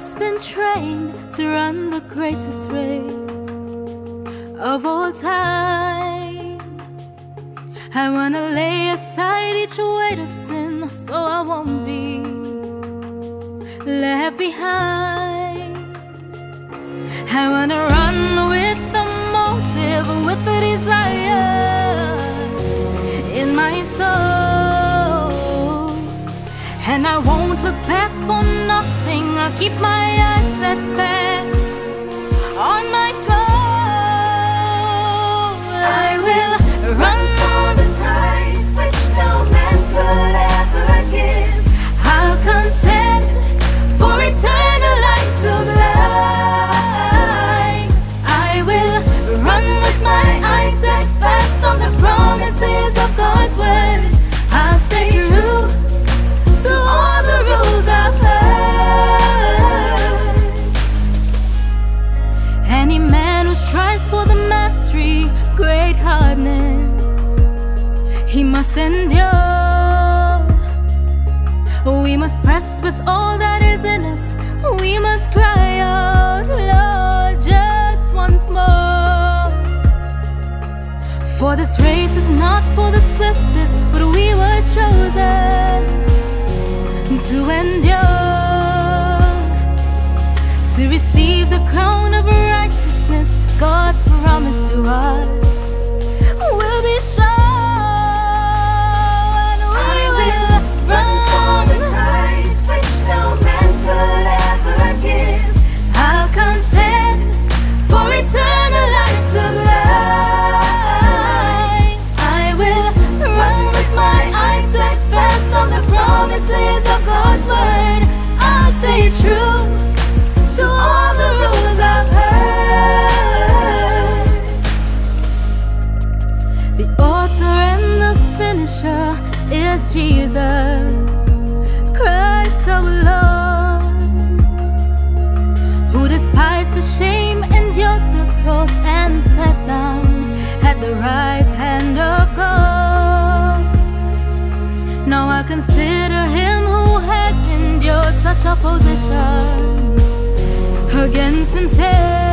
heart's been trained to run the greatest race of all time. I wanna lay aside each weight of sin so I won't be left behind. I wanna run with a motive, with a desire in my soul, and I won't look back for nothing. I'll keep my eyes set fast on my goal. I will run for the prize which no man could ever give. I'll contend for eternal life sublime. I will run with my eyes set fast on the promises of God's word. I'll stay true to all the rules I've heard. Any man who strives for the mastery, great hardness, he must endure. We must press with all that is in us. We must cry out, Lord, just once more. For this race is not for the swiftest, but we were chosen to endure, to receive the crown of righteousness. God's promise to us will be shown. We will run for the prize which no man could ever give. I'll contend for eternal life sublime. I will run with my eyes set fast on the promises of God's word. I'll stay true to all the rules I've heard. The author and the finisher is Jesus Christ our Lord, who despised the shame, endured the cross, and sat down at the right hand of God. Now I consider him who has endured such opposition against himself.